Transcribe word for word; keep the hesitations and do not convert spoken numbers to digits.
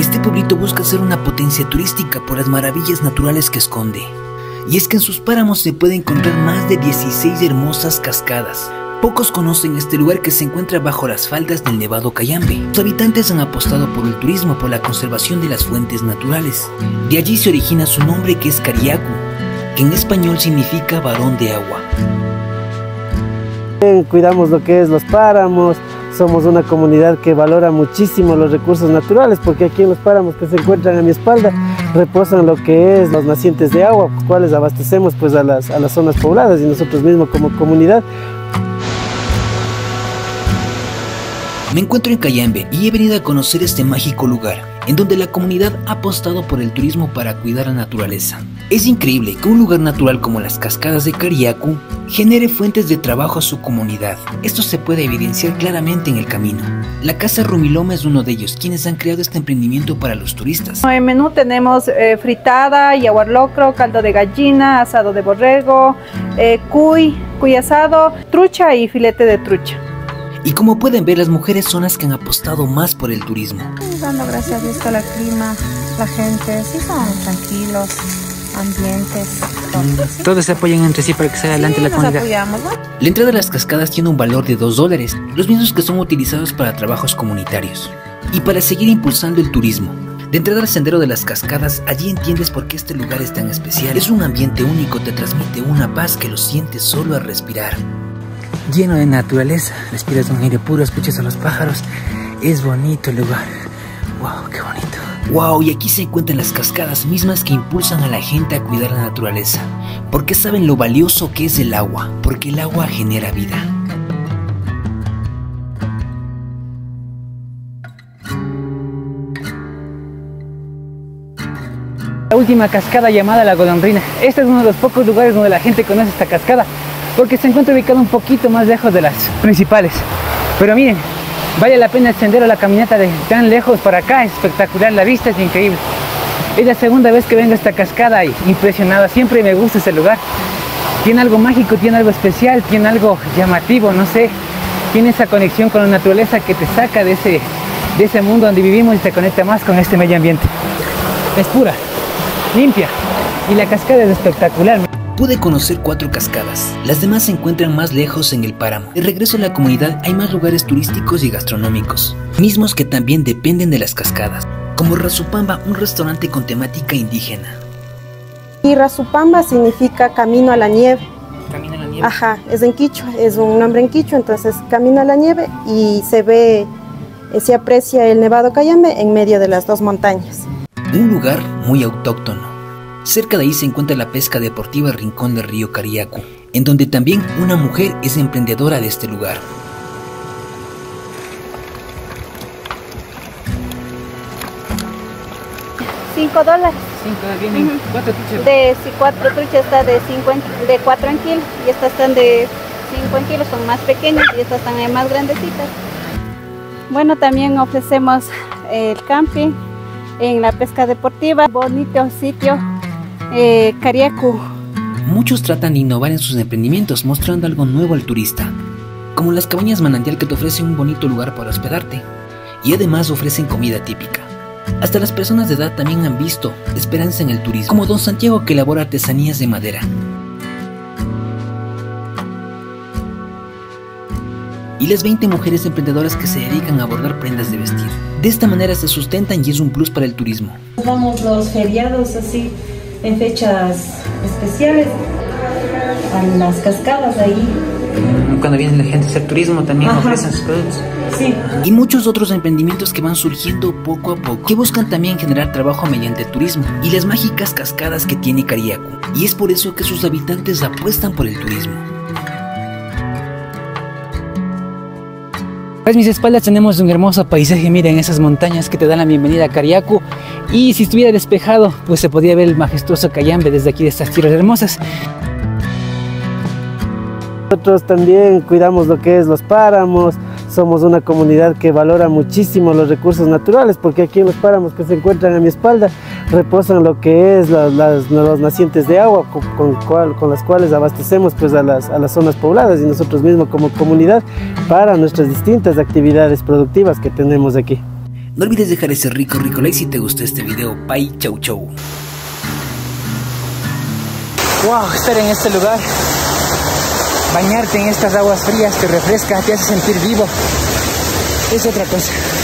Este pueblito busca ser una potencia turística por las maravillas naturales que esconde. Y es que en sus páramos se puede encontrar más de dieciséis hermosas cascadas. Pocos conocen este lugar que se encuentra bajo las faldas del Nevado Cayambe. Los habitantes han apostado por el turismo, por la conservación de las fuentes naturales. De allí se origina su nombre, que es Cariacu, que en español significa varón de agua. Cuidamos lo que es los páramos, somos una comunidad que valora muchísimo los recursos naturales, porque aquí en los páramos que se encuentran a mi espalda reposan lo que es los nacientes de agua, los cuales abastecemos pues a las, a las zonas pobladas, y nosotros mismos como comunidad. Me encuentro en Cayambe y he venido a conocer este mágico lugar, en donde la comunidad ha apostado por el turismo para cuidar la naturaleza. Es increíble que un lugar natural como las cascadas de Cariacu genere fuentes de trabajo a su comunidad. Esto se puede evidenciar claramente en el camino. La Casa Rumiloma es uno de ellos, quienes han creado este emprendimiento para los turistas. En el menú tenemos eh, fritada, yaguar locro, caldo de gallina, asado de borrego, eh, cuy, cuy asado, trucha y filete de trucha. Y como pueden ver, las mujeres son las que han apostado más por el turismo. Dando gracias a Dios al clima, la gente, sí son tranquilos, ambientes. Todos, ¿sí? Todos se apoyan entre sí para que salga adelante sí, la nos comunidad. Apoyamos, ¿no? La entrada a las cascadas tiene un valor de dos dólares, los mismos que son utilizados para trabajos comunitarios. Y para seguir impulsando el turismo, de entrada al sendero de las cascadas, allí entiendes por qué este lugar es tan especial. Es un ambiente único, te transmite una paz que lo sientes solo al respirar. Lleno de naturaleza, respiras un aire puro, escuchas a los pájaros. Es bonito el lugar. Wow, qué bonito. Wow, y aquí se encuentran las cascadas mismas que impulsan a la gente a cuidar la naturaleza, porque saben lo valioso que es el agua, porque el agua genera vida. La última cascada llamada La Golondrina. Este es uno de los pocos lugares donde la gente conoce esta cascada, porque se encuentra ubicado un poquito más lejos de las principales. Pero miren, vale la pena el sendero, la caminata de tan lejos para acá, es espectacular, la vista es increíble. Es la segunda vez que vengo a esta cascada y impresionado, siempre me gusta este lugar. Tiene algo mágico, tiene algo especial, tiene algo llamativo, no sé. Tiene esa conexión con la naturaleza que te saca de ese, de ese mundo donde vivimos y te conecta más con este medio ambiente. Es pura, limpia y la cascada es espectacular. Pude conocer cuatro cascadas, las demás se encuentran más lejos en el páramo. De regreso a la comunidad hay más lugares turísticos y gastronómicos, mismos que también dependen de las cascadas, como Razupamba, un restaurante con temática indígena. Y Razupamba significa camino a la nieve. Camino a la nieve. Ajá, es en quichua, es un nombre en quichua, entonces camino a la nieve y se ve, se aprecia el Nevado Cayambe en medio de las dos montañas. Un lugar muy autóctono. Cerca de ahí se encuentra la pesca deportiva Rincón del Río Cariacu, en donde también una mujer es emprendedora de este lugar. Cinco dólares. Cinco, vienen uh-huh. cuatro truchas. De si cuatro truchas está de cincuenta, de cuatro en kilo, y estas están de cinco en kilo, son más pequeñas, y estas están más grandecitas. Bueno, también ofrecemos el camping en la pesca deportiva, bonito sitio. Eh, Cariacu. Muchos tratan de innovar en sus emprendimientos mostrando algo nuevo al turista, como las cabañas manantial que te ofrecen un bonito lugar para hospedarte y además ofrecen comida típica. Hasta las personas de edad también han visto esperanza en el turismo, como Don Santiago, que elabora artesanías de madera. Y las veinte mujeres emprendedoras que se dedican a bordar prendas de vestir. De esta manera se sustentan y es un plus para el turismo. Vamos los feriados así, en fechas especiales, a las cascadas ahí. Cuando viene la gente a hacer turismo también Ajá. ofrecen sus productos. Sí. Y muchos otros emprendimientos que van surgiendo poco a poco, que buscan también generar trabajo mediante el turismo y las mágicas cascadas que tiene Cariacu. Y es por eso que sus habitantes apuestan por el turismo. A mis espaldas tenemos un hermoso paisaje, miren esas montañas que te dan la bienvenida a Cariacu, y si estuviera despejado pues se podría ver el majestuoso Cayambe desde aquí de estas tierras hermosas. Nosotros también cuidamos lo que es los páramos, somos una comunidad que valora muchísimo los recursos naturales, porque aquí en los páramos que se encuentran a mi espalda reposan lo que es las, las, los nacientes de agua con, con, cual, con las cuales abastecemos pues a las, a las zonas pobladas y nosotros mismos como comunidad para nuestras distintas actividades productivas que tenemos aquí. No olvides dejar ese rico rico like si te gustó este video. Bye, chau chau. Wow, estar en este lugar, bañarte en estas aguas frías te refresca, te hace sentir vivo, es otra cosa.